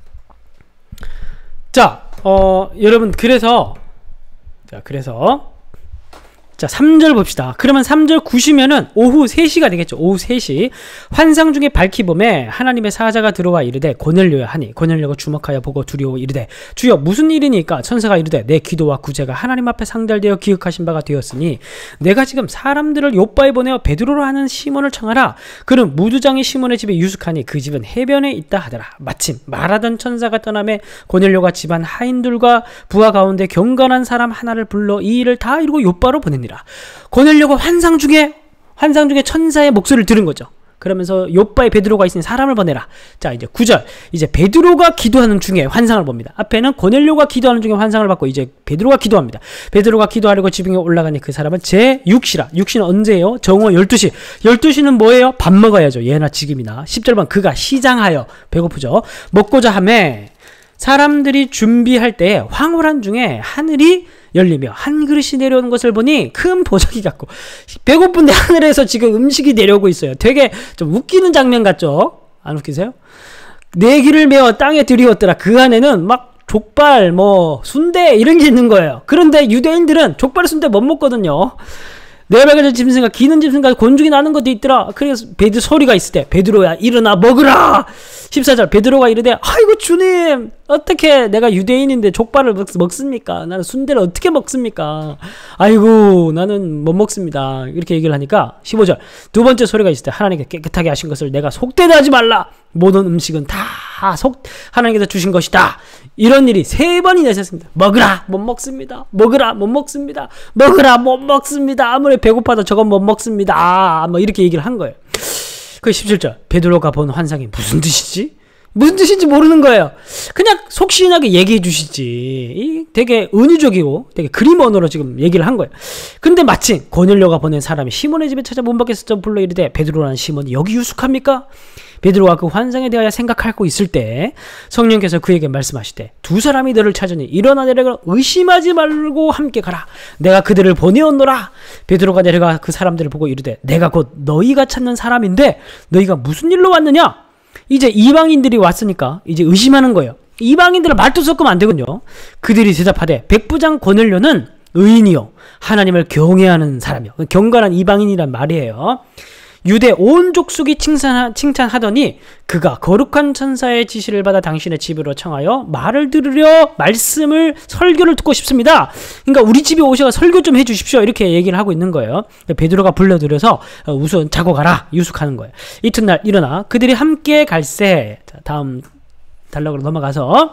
자, 어, 여러분 그래서 자, 그래서 자, 삼 절 봅시다. 그러면 삼 절 구시면은 오후 세 시가 되겠죠. 오후 세 시. 환상 중에 밝히 봄에 하나님의 사자가 들어와 이르되 고넬료야 하니 고넬료가 주목하여 보고 두려워 이르되 주여 무슨 일이니까? 천사가 이르되 내 기도와 구제가 하나님 앞에 상달되어 기억하신 바가 되었으니 내가 지금 사람들을 요빠에 보내어 베드로로 하는 시몬을 청하라. 그는 무두장이 시몬의 집에 유숙하니 그 집은 해변에 있다 하더라. 마침 말하던 천사가 떠나매 고넬료가 집안 하인들과 부하 가운데 경건한 사람 하나를 불러 이 일을 다 이루고 요빠로 보냅니다. 고넬료가 환상 중에 환상 중에 천사의 목소리를 들은 거죠. 그러면서 요빠에 베드로가 있으니 사람을 보내라. 자, 이제 구 절 이제 베드로가 기도하는 중에 환상을 봅니다. 앞에는 고넬료가 기도하는 중에 환상을 받고 이제 베드로가 기도합니다. 베드로가 기도하려고 지붕에 올라가니 그 사람은 제육 시라. 육 시는 언제예요? 정오 열두 시. 열두 시는 뭐예요? 밥 먹어야죠. 예나 지금이나. 십 절만 그가 시장하여 배고프죠. 먹고자 하매 사람들이 준비할 때 황홀한 중에 하늘이 열리며 한 그릇이 내려오는 것을 보니 큰 보자기 같고 배고픈데 하늘에서 지금 음식이 내려오고 있어요. 되게 좀 웃기는 장면 같죠? 안 웃기세요? 네 길을 메어 땅에 들이었더라. 그 안에는 막 족발, 뭐 순대 이런 게 있는 거예요. 그런데 유대인들은 족발, 순대 못 먹거든요. 내가 발견한 짐승과 기는 짐승과 곤죽이 나는 것도 있더라. 그래서 베드로 소리가 있을 때 베드로야 일어나 먹으라. 십사 절 베드로가 이르되 아이고 주님 어떻게 내가 유대인인데 족발을 먹, 먹습니까? 나는 순대를 어떻게 먹습니까? 아이고 나는 못 먹습니다. 이렇게 얘기를 하니까 십오 절 두 번째 소리가 있을 때 하나님께 깨끗하게 하신 것을 내가 속되게 하지 말라. 모든 음식은 다 속 하나님께서 주신 것이다. 이런 일이 세 번이나 있었습니다. 먹으라 못 먹습니다. 먹으라 못 먹습니다. 먹으라 못 먹습니다. 아무리 배고파도 저건 못 먹습니다. 아, 뭐 이렇게 얘기를 한 거예요. 그 십칠 절 베드로가 본 환상이 무슨 뜻이지? 무슨 뜻인지 모르는 거예요. 그냥 속시원하게 얘기해 주시지. 이 되게 은유적이고 되게 그림 언어로 지금 얘기를 한 거예요. 근데 마침 고넬료가 보낸 사람이 시몬의 집에 찾아 문 밖에서 불러 이르되 베드로라는 시몬이 여기 유숙합니까? 베드로가 그 환상에 대하여 생각하고 있을 때 성령께서 그에게 말씀하시되 두 사람이 너를 찾으니 일어나 내려가 의심하지 말고 함께 가라. 내가 그들을 보내었노라. 베드로가 내려가 그 사람들을 보고 이르되 내가 곧 너희가 찾는 사람인데 너희가 무슨 일로 왔느냐? 이제 이방인들이 왔으니까 이제 의심하는 거예요. 이방인들을 말도 섞으면 안 되군요. 그들이 대답하되 백부장 고넬료는 의인이요 하나님을 경외하는 사람이요. 경건한 이방인이란 말이에요. 유대 온 족속이 칭찬하, 칭찬하더니 그가 거룩한 천사의 지시를 받아 당신의 집으로 청하여 말을 들으려 말씀을 설교를 듣고 싶습니다. 그러니까 우리 집에 오셔서 설교 좀 해주십시오. 이렇게 얘기를 하고 있는 거예요. 베드로가 불러들여서 우선 자고 가라 유숙하는 거예요. 이튿날 일어나 그들이 함께 갈새. 다음 단락으로 넘어가서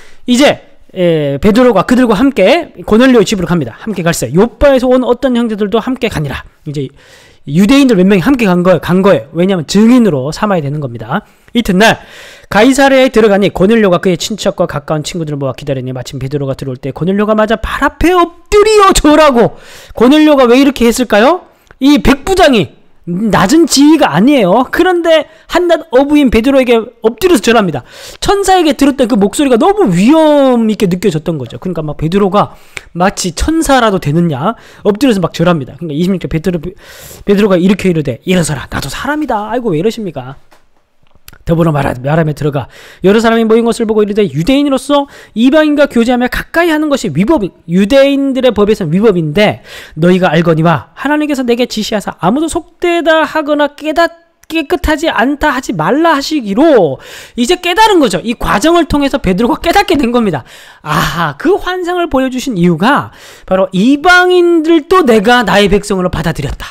이제 에, 베드로가 그들과 함께 고넬료의 집으로 갑니다. 함께 갈새. 요바에서 온 어떤 형제들도 함께 가니라. 이제 유대인들 몇 명이 함께 간 거예요. 간 거예요. 왜냐하면 증인으로 삼아야 되는 겁니다. 이튿날 가이사랴에 들어가니 고넬료가 그의 친척과 가까운 친구들을 모아 기다리니 마침 베드로가 들어올 때 고넬료가 맞아 발 앞에 엎드려 절하고. 고넬료가 왜 이렇게 했을까요? 이 백부장이 낮은 지위가 아니에요. 그런데 한낱 어부인 베드로에게 엎드려서 절합니다. 천사에게 들었던 그 목소리가 너무 위험 있게 느껴졌던 거죠. 그러니까 막 베드로가 마치 천사라도 되느냐 엎드려서 막 절합니다. 그러니까 이십육 절 베드로, 베드로가 이렇게 이르되 일어서라 나도 사람이다. 아이고 왜 이러십니까? 더불어 말하며 들어가 여러 사람이 모인 것을 보고 이르되 유대인으로서 이방인과 교제하며 가까이 하는 것이 위법이 유대인들의 법에서는 위법인데 너희가 알거니와 하나님께서 내게 지시하사 아무도 속되다 하거나 깨닫 깨끗하지 않다 하지 말라 하시기로 이제 깨달은 거죠. 이 과정을 통해서 베드로가 깨닫게 된 겁니다. 아하, 그 환상을 보여주신 이유가 바로 이방인들도 내가 나의 백성으로 받아들였다.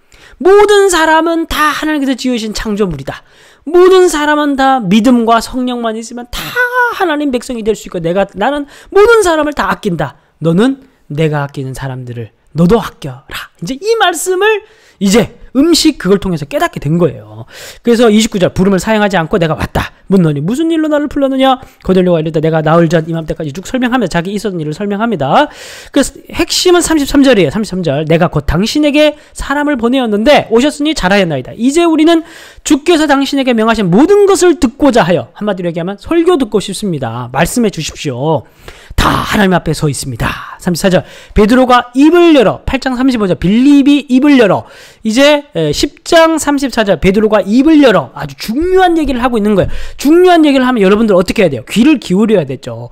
모든 사람은 다 하나님께서 지으신 창조물이다. 모든 사람은 다 믿음과 성령만 있으면 다 하나님 백성이 될 수 있고 내가 나는 모든 사람을 다 아낀다. 너는 내가 아끼는 사람들을 너도 아껴라. 이제 이 말씀을 이제 음식 그걸 통해서 깨닫게 된 거예요. 그래서 이십구 절 부름을 사양하지 않고 내가 왔다. 묻노니 무슨 일로 나를 불렀느냐? 고넬료가 이르되 내가 나흘 전 이맘때까지 쭉 설명하며 자기 있었던 일을 설명합니다. 그래서 핵심은 삼십삼 절이에요. 삼십삼 절 내가 곧 당신에게 사람을 보내었는데 오셨으니 잘하였나이다. 이제 우리는 주께서 당신에게 명하신 모든 것을 듣고자 하여 한마디로 얘기하면 설교 듣고 싶습니다. 말씀해 주십시오. 다 하나님 앞에 서 있습니다. 삼십사 절 베드로가 입을 열어 팔 장 삼십오 절 빌립이 입을 열어 이제 십 장 삼십사 절 베드로가 입을 열어 아주 중요한 얘기를 하고 있는 거예요. 중요한 얘기를 하면 여러분들 어떻게 해야 돼요? 귀를 기울여야 되죠.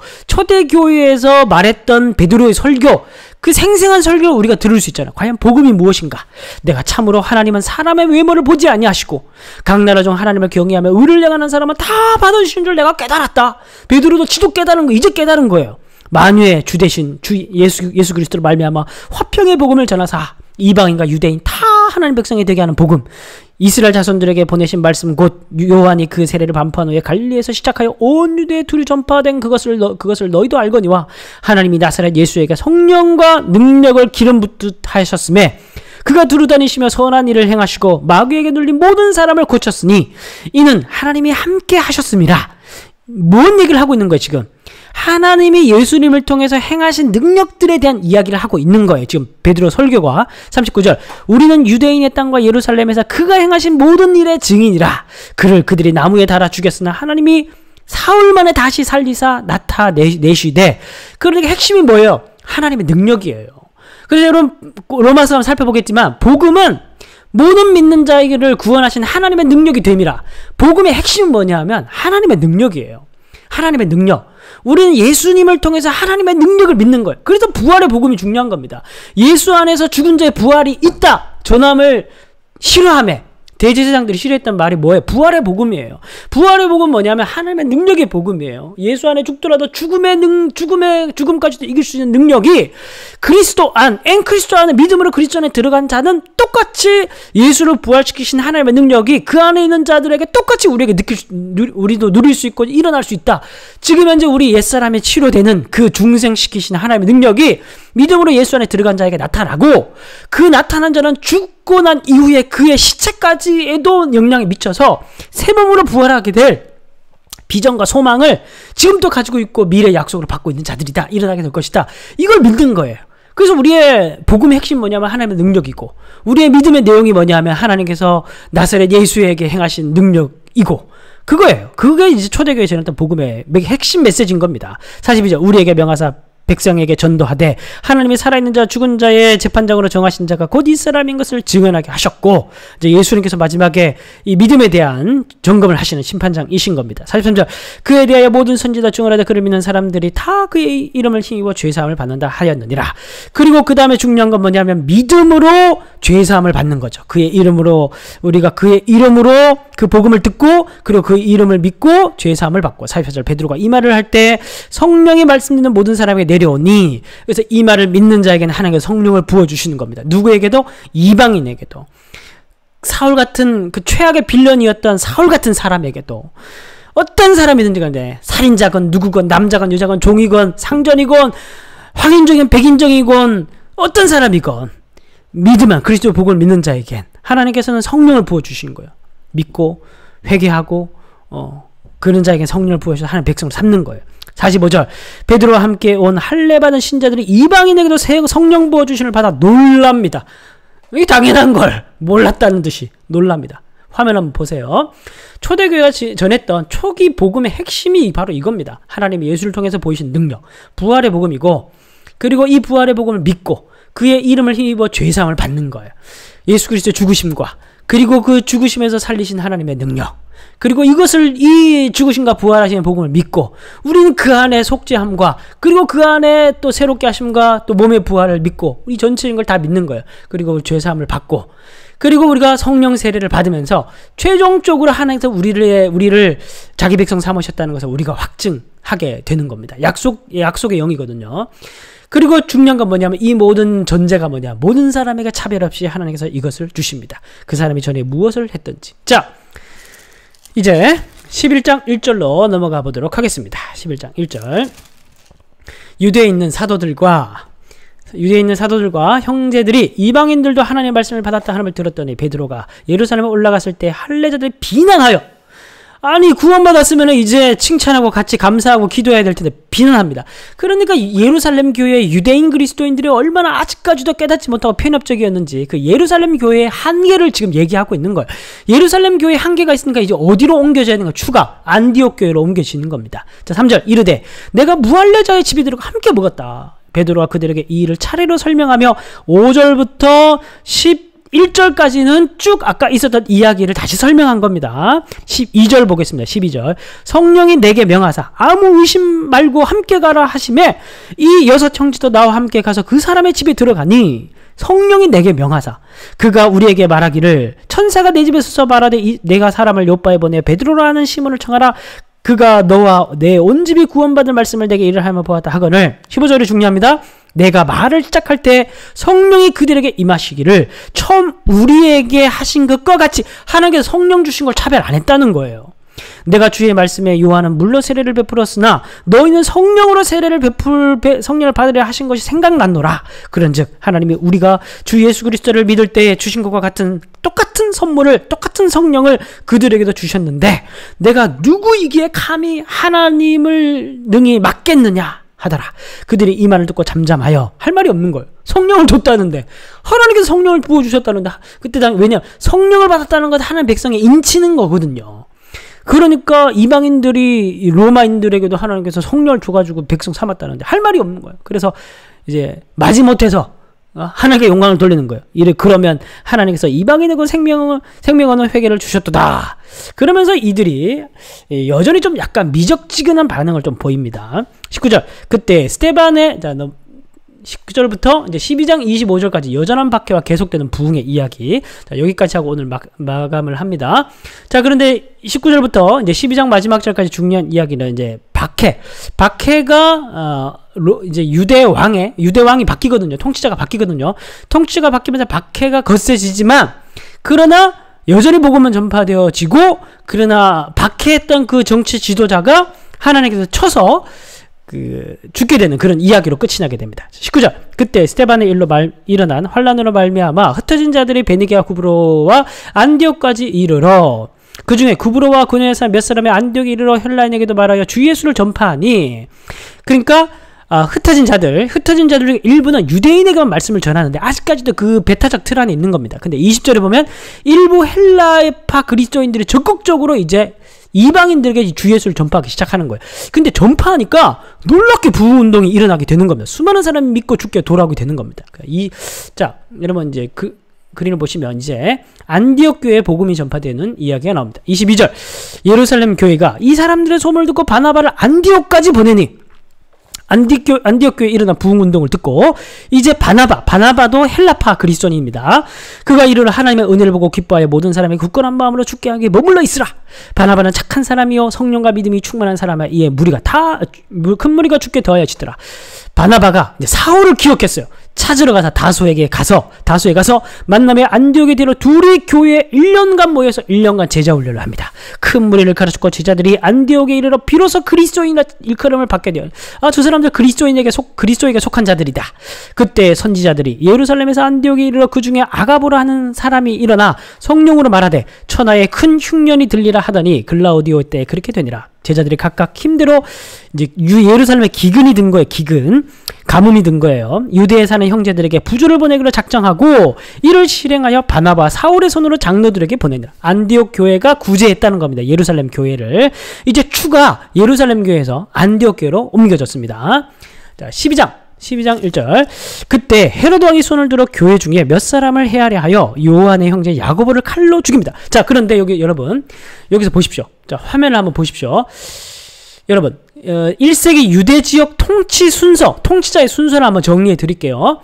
초대교회에서 말했던 베드로의 설교 그 생생한 설교를 우리가 들을 수 있잖아요. 과연 복음이 무엇인가? 내가 참으로 하나님은 사람의 외모를 보지 아니하시고 각 나라 중 하나님을 경외하며 의를 행하는 사람은 다 받아주신 줄 내가 깨달았다. 베드로도 지도 깨달은 거 이제 깨달은 거예요. 만유의 주 대신 주 예수 예수 그리스도로 말미암아 화평의 복음을 전하사 이방인과 유대인 다 하나님 백성이 되게 하는 복음. 이스라엘 자손들에게 보내신 말씀 곧 요한이 그 세례를 반포한 후에 갈릴리에서 시작하여 온 유대에 둘 전파된 그것을 너, 그것을 너희도 알거니와 하나님이 나사렛 예수에게 성령과 능력을 기름 붓듯 하셨음에 그가 두루 다니시며 선한 일을 행하시고 마귀에게 눌린 모든 사람을 고쳤으니 이는 하나님이 함께 하셨습니다. 뭔 얘기를 하고 있는 거예요 지금? 하나님이 예수님을 통해서 행하신 능력들에 대한 이야기를 하고 있는 거예요. 지금 베드로 설교가 삼십구 절 우리는 유대인의 땅과 예루살렘에서 그가 행하신 모든 일의 증인이라. 그를 그들이 나무에 달아 죽였으나 하나님이 사흘 만에 다시 살리사 나타내시되. 그러니까 핵심이 뭐예요? 하나님의 능력이에요. 그래서 여러분 로마서 한번 살펴보겠지만 복음은 모든 믿는 자에게를 구원하신 하나님의 능력이 됨이라. 복음의 핵심은 뭐냐 하면 하나님의 능력이에요. 하나님의 능력. 우리는 예수님을 통해서 하나님의 능력을 믿는 거예요. 그래서 부활의 복음이 중요한 겁니다. 예수 안에서 죽은 자의 부활이 있다. 전함을 싫어하며 대제사장들이 싫어했던 말이 뭐예요? 부활의 복음이에요. 부활의 복음은 뭐냐면 하나님의 능력의 복음이에요. 예수 안에 죽더라도 죽음의 능, 죽음의, 죽음까지도 이길 수 있는 능력이 그리스도 안, 엔 그리스도 안에 믿음으로 그리스도 안에 들어간 자는 똑같이 예수를 부활시키신 하나님의 능력이 그 안에 있는 자들에게 똑같이 우리에게 느낄 수, 누, 우리도 누릴 수 있고 일어날 수 있다. 지금 현재 우리 옛사람의 치료되는 그 중생시키신 하나님의 능력이 믿음으로 예수 안에 들어간 자에게 나타나고 그 나타난 자는 죽고 난 이후에 그의 시체까지에도 영향이 미쳐서 새 몸으로 부활하게 될 비전과 소망을 지금도 가지고 있고 미래 약속을 받고 있는 자들이다. 일어나게 될 것이다. 이걸 믿는 거예요. 그래서 우리의 복음의 핵심 뭐냐면 하나님의 능력이고 우리의 믿음의 내용이 뭐냐면 하나님께서 나사렛 예수에게 행하신 능력이고 그거예요. 그게 이제 초대교회에 전했던 복음의 핵심 메시지인 겁니다. 사십이 절 우리에게 명하사 백성에게 전도하되 하나님이 살아있는 자 죽은 자의 재판장으로 정하신 자가 곧 이 사람인 것을 증언하게 하셨고 이제 예수님께서 마지막에 이 믿음에 대한 점검을 하시는 심판장이신 겁니다. 사십삼 절 그에 대하여 모든 선지자 증언하되 그를 믿는 사람들이 다 그의 이름을 힘입어 죄사함을 받는다 하였느니라. 그리고 그 다음에 중요한 건 뭐냐면 믿음으로 죄사함을 받는 거죠. 그의 이름으로 우리가 그의 이름으로 그 복음을 듣고 그리고 그 이름을 믿고 죄사함을 받고 사십사 절 베드로가 이 말을 할 때 성령이 말씀 듣는 모든 사람에게 내려오니 그래서 이 말을 믿는 자에게는 하나님께서 성령을 부어주시는 겁니다. 누구에게도? 이방인에게도. 사울 같은 그 최악의 빌런이었던 사울 같은 사람에게도 어떤 사람이든지 간에 살인자건 누구건 남자건 여자건 종이건 상전이건 황인종이건 백인종이건 어떤 사람이건 믿으면 그리스도 복음을 믿는 자에겐 하나님께서는 성령을 부어주시는 거예요. 믿고 회개하고 어, 그런 자에게 성령을 부어주셔서 하나님 백성을 삼는 거예요. 사십오 절 베드로와 함께 온 할례받은 신자들이 이방인에게도 성령 부어주심을 받아 놀랍니다. 이게 당연한 걸 몰랐다는 듯이 놀랍니다. 화면 한번 보세요. 초대교회가 전했던 초기 복음의 핵심이 바로 이겁니다. 하나님이 예수를 통해서 보이신 능력, 부활의 복음이고 그리고 이 부활의 복음을 믿고 그의 이름을 힘입어 죄사함을 받는 거예요. 예수 그리스도의 죽으심과 그리고 그 죽으심에서 살리신 하나님의 능력 그리고 이것을 이 죽으심과 부활하시는 복음을 믿고 우리는 그 안에 속죄함과 그리고 그 안에 또 새롭게 하심과 또 몸의 부활을 믿고 이 전체인 걸 다 믿는 거예요. 그리고 죄사함을 받고 그리고 우리가 성령 세례를 받으면서 최종적으로 하나님께서 우리를 우리를 자기 백성 삼으셨다는 것을 우리가 확증하게 되는 겁니다. 약속 약속의 영이거든요. 그리고 중요한 건 뭐냐면 이 모든 전제가 뭐냐 모든 사람에게 차별 없이 하나님께서 이것을 주십니다. 그 사람이 전에 무엇을 했든지. 자 이제 십일 장 일 절로 넘어가 보도록 하겠습니다. 십일 장 일 절 유대에 있는 사도들과 유대에 있는 사도들과 형제들이 이방인들도 하나님의 말씀을 받았다 하는 걸 들었더니 베드로가 예루살렘에 올라갔을 때 할례자들이 비난하여 아니 구원받았으면 이제 칭찬하고 같이 감사하고 기도해야 될 텐데 비난합니다. 그러니까 예루살렘 교회의 유대인 그리스도인들이 얼마나 아직까지도 깨닫지 못하고 편협적이었는지 그 예루살렘 교회의 한계를 지금 얘기하고 있는 거예요. 예루살렘 교회에 한계가 있으니까 이제 어디로 옮겨져야 되는 거 추가 안디옥 교회로 옮겨지는 겁니다. 자 삼 절 이르되 내가 무할례자의 집에 들어가 함께 먹었다. 베드로가 그들에게 이 일을 차례로 설명하며 오 절부터 십일 절까지는 쭉 아까 있었던 이야기를 다시 설명한 겁니다. 십이 절 보겠습니다. 십이 절 성령이 내게 명하사 아무 의심 말고 함께 가라 하시매 이 여섯 형제도 나와 함께 가서 그 사람의 집에 들어가니 성령이 내게 명하사 그가 우리에게 말하기를 천사가 내 집에 서서 말하되 이, 내가 사람을 요바에 보내 베드로라 하는 시몬을 청하라 그가 너와 내 온 집이 구원받을 말씀을 내게 일을 하며 보았다 하거늘 십오 절이 중요합니다. 내가 말을 시작할 때 성령이 그들에게 임하시기를 처음 우리에게 하신 것과 같이 하나님께서 성령 주신 걸 차별 안 했다는 거예요. 내가 주의 말씀에 요한은 물로 세례를 베풀었으나 너희는 성령으로 세례를 베풀 배, 성령을 받으려 하신 것이 생각났노라. 그런즉 하나님이 우리가 주 예수 그리스도를 믿을 때에 주신 것과 같은 똑같은 선물을 똑같은 성령을 그들에게도 주셨는데 내가 누구이기에 감히 하나님을 능히 막겠느냐 하더라. 그들이 이 말을 듣고 잠잠하여 할 말이 없는 거예요. 성령을 줬다는데 하나님께서 성령을 부어주셨다는데 그때 당 왜냐 성령을 받았다는 것 하나님 백성에 인치는 거거든요. 그러니까 이방인들이 로마인들에게도 하나님께서 성령을 줘가지고 백성 삼았다는데 할 말이 없는 거예요. 그래서 이제 마지못해서 어, 하나님께 영광을 돌리는 거예요. 이래 그러면 하나님께서 이방인에게 생명 생명하는 회개를 주셨도다. 그러면서 이들이 여전히 좀 약간 미적지근한 반응을 좀 보입니다. 십구 절 그때 스데반의 자, 너, 십구 절부터 이제 십이 장 이십오 절까지 여전한 박해와 계속되는 부흥의 이야기. 자, 여기까지 하고 오늘 막, 마감을 합니다. 자, 그런데 십구 절부터 이제 십이 장 마지막 절까지 중요한 이야기는 이제 박해. 박해가, 어, 로, 이제 유대 왕의, 유대 왕이 바뀌거든요. 통치자가 바뀌거든요. 통치가 바뀌면서 박해가 거세지지만, 그러나 여전히 복음은 전파되어지고, 그러나 박해했던 그 정치 지도자가 하나님께서 쳐서 그 죽게 되는 그런 이야기로 끝이 나게 됩니다. 십구 절 그때 스데반의 일로 말, 일어난 환란으로 말미암아 흩어진 자들이 베니게와 구브로와 안디옥까지 이르러 그 중에 구브로와 그네의 사람 몇 사람이 안디옥에 이르러 헬라인에게도 말하여 주 예수를 전파하니 그러니까 아, 흩어진 자들, 흩어진 자들 중에 일부는 유대인에게만 말씀을 전하는데 아직까지도 그 배타적 틀 안에 있는 겁니다. 근데 이십 절에 보면 일부 헬라파 그리스도인들이 적극적으로 이제 이방인들에게 주 예수를 전파하기 시작하는 거예요. 근데 전파하니까 놀랍게 부흥운동이 일어나게 되는 겁니다. 수많은 사람이 믿고 죽게 돌아오게 되는 겁니다. 이, 자, 여러분 이제 그 그림을 보시면 이제 안디옥 교회에 복음이 전파되는 이야기가 나옵니다. 이십이 절 예루살렘 교회가 이 사람들의 소문을 듣고 바나바를 안디옥까지 보내니 안디교, 안디옥 교회에 일어난 부흥운동을 듣고 이제 바나바, 바나바도 헬라파 그리스도인입니다. 그가 이르러 하나님의 은혜를 보고 기뻐하여 모든 사람이 굳건한 마음으로 죽게 하기에 머물러 있으라. 바나바는 착한 사람이요 성령과 믿음이 충만한 사람이야. 이에 무리가 다 큰 무리가 죽게 더하여지더라. 바나바가 이제 사울을 기억했어요. 찾으러 가서 다소에게 가서 다소에 가서 만남에 안디옥에 데려 둘이 교회에 일 년간 모여서 일 년간 제자 훈련을 합니다. 큰 무리를 가르치고 제자들이 안디옥에 이르러 비로소 그리스도인이라 일컬음을 받게 되어 아, 저 사람들 그리스도인에게 속 그리스도에게 속한 자들이다. 그때 선지자들이 예루살렘에서 안디옥에 이르러 그 중에 아가보라 하는 사람이 일어나 성령으로 말하되 천하에 큰 흉년이 들리라 하더니 글라우디오 때 그렇게 되니라. 제자들이 각각 힘대로 이제 예루살렘에 기근이 든 거예요. 기근. 가뭄이 든 거예요. 유대에 사는 형제들에게 부조를 보내기로 작정하고 이를 실행하여 바나바 사울의 손으로 장로들에게 보낸다. 안디옥 교회가 구제했다는 겁니다. 예루살렘 교회를. 이제 추가 예루살렘 교회에서 안디옥 교회로 옮겨졌습니다. 자, 십이 장 십이 장 일 절 그때 헤로드 왕이 손을 들어 교회 중에 몇 사람을 해하려 하여 요한의 형제 야고보를 칼로 죽입니다. 자, 그런데 여기 여러분 여기서 보십시오. 자, 화면을 한번 보십시오. 여러분 어, 일 세기 유대 지역 통치 순서, 통치자의 순서를 한번 정리해 드릴게요.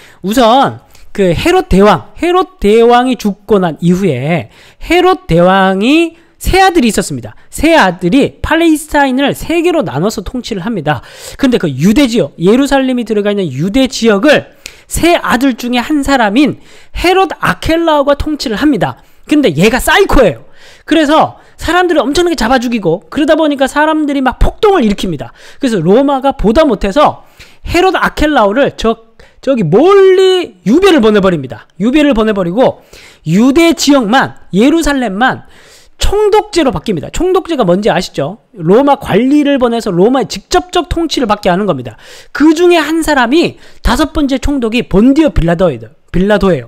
우선 그 헤롯 대왕, 헤롯 대왕이 죽고 난 이후에 헤롯 대왕이 세 아들이 있었습니다. 세 아들이 팔레스타인을 세 개로 나눠서 통치를 합니다. 그런데 그 유대 지역, 예루살렘이 들어가 있는 유대 지역을 세 아들 중에 한 사람인 헤롯 아켈라오가 통치를 합니다. 근데 얘가 사이코예요. 그래서 사람들을 엄청나게 잡아 죽이고 그러다 보니까 사람들이 막 폭동을 일으킵니다. 그래서 로마가 보다 못해서 헤롯 아켈라오를 저, 저기 멀리 유배를 보내버립니다. 유배를 보내버리고 유대 지역만, 예루살렘만 총독제로 바뀝니다. 총독제가 뭔지 아시죠? 로마 관리를 보내서 로마의 직접적 통치를 받게 하는 겁니다. 그 중에 한 사람이 다섯 번째 총독이 본디오 빌라도예요. 빌라도예요.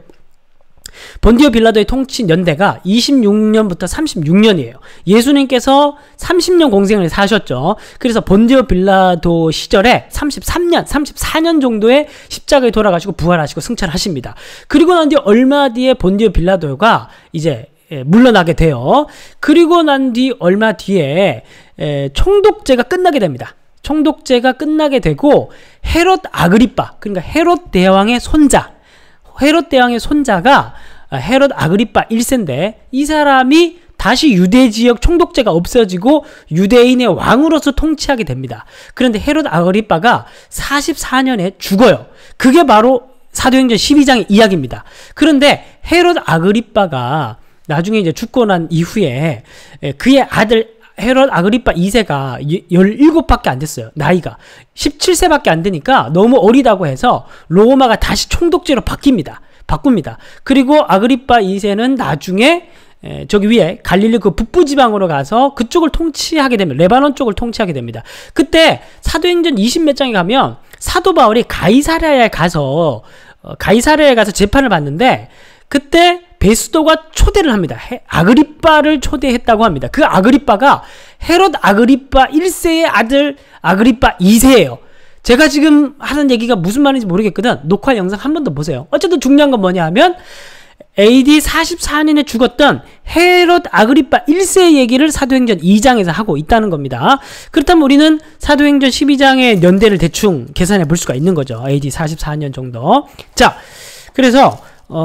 본디오 빌라도의 통치 연대가 이십육 년부터 삼십육 년이에요. 예수님께서 삼십 년 공생을 사셨죠. 그래서 본디오 빌라도 시절에 삼십삼 년, 삼십사 년 정도의 십자가에 돌아가시고 부활하시고 승천하십니다. 그리고 난 뒤에 얼마 뒤에 본디오 빌라도가 이제 예, 물러나게 돼요. 그리고 난 뒤 얼마 뒤에 에, 총독제가 끝나게 됩니다. 총독제가 끝나게 되고 헤롯 아그리빠, 그러니까 헤롯 대왕의 손자, 헤롯 대왕의 손자가 헤롯 아그리빠 일 세인데 이 사람이 다시 유대 지역 총독제가 없어지고 유대인의 왕으로서 통치하게 됩니다. 그런데 헤롯 아그리빠가 사십사 년에 죽어요. 그게 바로 사도행전 십이 장의 이야기입니다. 그런데 헤롯 아그리빠가 나중에 이제 죽고 난 이후에 그의 아들 헤롯 아그리빠 이 세가 열일곱밖에 안 됐어요. 나이가 십칠 세밖에 안 되니까 너무 어리다고 해서 로마가 다시 총독제로 바뀝니다. 바꿉니다. 그리고 아그리빠 이 세는 나중에 저기 위에 갈릴리 그 북부 지방으로 가서 그쪽을 통치하게 됩니다. 레바논 쪽을 통치하게 됩니다. 그때 사도행전 이십 몇 장에 가면 사도 바울이 가이사랴에 가서 가이사랴에 가서 재판을 받는데 그때 베스도가 초대를 합니다. 아그리빠를 초대했다고 합니다. 그 아그리빠가 헤롯 아그리빠 일 세의 아들 아그리빠 이 세예요. 제가 지금 하는 얘기가 무슨 말인지 모르겠거든. 녹화 영상 한 번 더 보세요. 어쨌든 중요한 건 뭐냐 하면 에이디 사십사 년에 죽었던 헤롯 아그리파 일 세의 얘기를 사도행전 이 장에서 하고 있다는 겁니다. 그렇다면 우리는 사도행전 십이 장의 연대를 대충 계산해 볼 수가 있는 거죠. 에이디 사십사 년 정도. 자, 그래서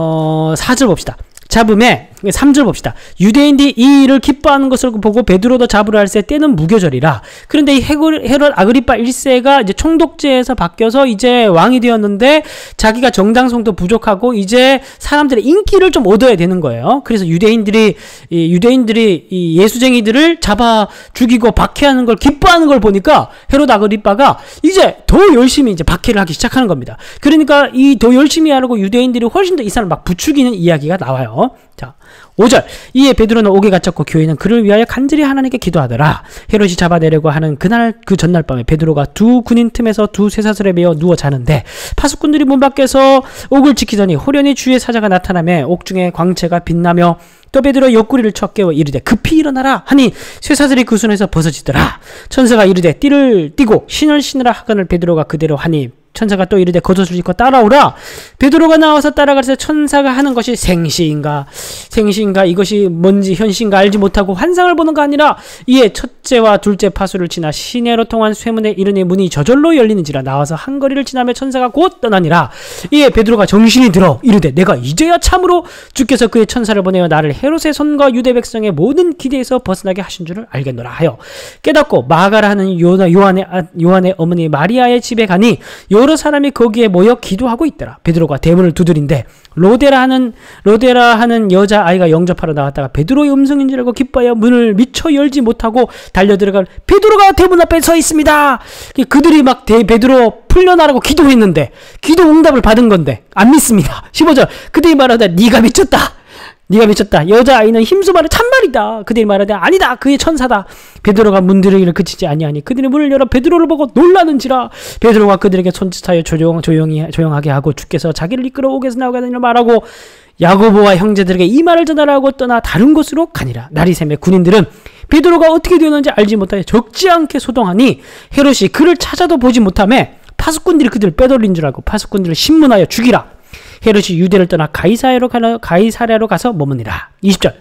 어, 사 절 봅시다. 잡음에 삼 절 봅시다. 유대인들이 이 일을 기뻐하는 것을 보고 베드로도 잡으려 할세 때는 무교절이라. 그런데 이 헤롯 아그리파 일 세가 이제 총독제에서 바뀌어서 이제 왕이 되었는데 자기가 정당성도 부족하고 이제 사람들의 인기를 좀 얻어야 되는 거예요. 그래서 유대인들이 이 유대인들이 이 예수쟁이들을 잡아 죽이고 박해하는 걸 기뻐하는 걸 보니까 헤롯 아그리파가 이제 더 열심히 이제 박해를 하기 시작하는 겁니다. 그러니까 이 더 열심히 하려고 유대인들이 훨씬 더 이 사람을 막 부추기는 이야기가 나와요. 자, 오 절. 이에 베드로는 옥에 갇혔고 교회는 그를 위하여 간절히 하나님께 기도하더라. 헤롯이 잡아내려고 하는 그날 그 전날 밤에 베드로가 두 군인 틈에서 두 쇠사슬에 매어 누워 자는데 파수꾼들이 문 밖에서 옥을 지키더니 호련히 주의 사자가 나타나며 옥중에 광채가 빛나며 또 베드로 옆구리를 쳐 깨워 이르되 급히 일어나라 하니 쇠사슬이 그 손에서 벗어지더라. 천사가 이르되 띠를 띠고 신을 신으라 하거늘 베드로가 그대로 하니 천사가 또 이르되 겉옷을 입고 따라오라. 베드로가 나와서 따라가서 천사가 하는 것이 생시인가 생시인가 이것이 뭔지 현시인가 알지 못하고 환상을 보는 거 아니라 이에 첫째와 둘째 파수를 지나 시내로 통한 쇠문에 이르니 문이 저절로 열리는지라. 나와서 한 거리를 지나며 천사가 곧 떠나니라. 이에 베드로가 정신이 들어 이르되 내가 이제야 참으로 주께서 그의 천사를 보내어 나를 헤롯의 손과 유대 백성의 모든 기대에서 벗어나게 하신 줄을 알겠노라 하여 깨닫고 마가라 하는 요한의, 요한의 어머니 마리아의 집에 가니 여러 사람이 거기에 모여 기도하고 있더라. 베드로가 대문을 두드린데 로데라 하는 로데라 하는 여자 아이가 영접하러 나왔다가 베드로의 음성인 줄 알고 기뻐하여 문을 미처 열지 못하고 달려들어가 베드로가 대문 앞에 서 있습니다. 그들이 막 대, 베드로 풀려나라고 기도했는데 기도 응답을 받은 건데 안 믿습니다. 십오 절. 그들이 말하되 네가 미쳤다. 네가 미쳤다. 여자아이는 힘써 말해 참말이다. 그들이 말하되 아니다. 그의 천사다. 베드로가 문드러기를 그치지 아니하니 그들이 문을 열어 베드로를 보고 놀라는지라. 베드로가 그들에게 손짓하여 조용, 조용히, 조용하게 하고 주께서 자기를 이끌어 옥에서 나오게 하느니라 말하고 야고보와 형제들에게 이 말을 전하라고 떠나 다른 곳으로 가니라. 날이 새매 군인들은 베드로가 어떻게 되었는지 알지 못하여 적지 않게 소동하니 헤롯이 그를 찾아도 보지 못하며 파수꾼들이 그들을 빼돌린 줄 알고 파수꾼들을 신문하여 죽이라. 헤롯이 유대를 떠나 가이사랴로 가서 가이사랴로 가서 머무니라. 이십 절.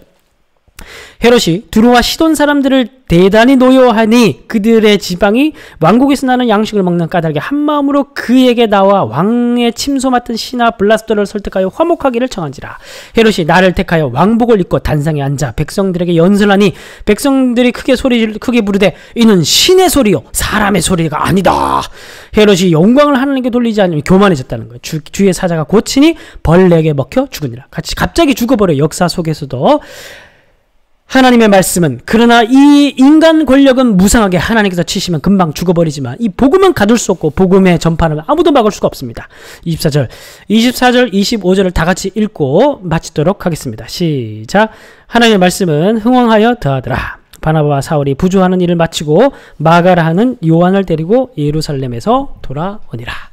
헤롯이 두로와 시돈 사람들을 대단히 노여하니 그들의 지방이 왕국에서 나는 양식을 먹는 까닭에 한마음으로 그에게 나와 왕의 침소 맡은 신하 블라스도를 설득하여 화목하기를 청한지라. 헤롯이 나를 택하여 왕복을 입고 단상에 앉아 백성들에게 연설하니 백성들이 크게 소리 크게 부르되 이는 신의 소리요 사람의 소리가 아니다. 헤롯이 영광을 하나님께 돌리지 않으면 교만해졌다는 거예요. 주, 주의 사자가 고치니 벌레에게 먹혀 죽으니라. 같이 갑자기 죽어버려. 역사 속에서도 하나님의 말씀은 그러나 이 인간 권력은 무상하게 하나님께서 치시면 금방 죽어버리지만 이 복음은 가둘 수 없고 복음의 전파는 아무도 막을 수가 없습니다. 이십사 절, 이십사 절, 이십오 절을 다 같이 읽고 마치도록 하겠습니다. 시작. 하나님의 말씀은 흥왕하여 더하더라. 바나바와 사울이 부조하는 일을 마치고 마가라 하는 요한을 데리고 예루살렘에서 돌아오니라.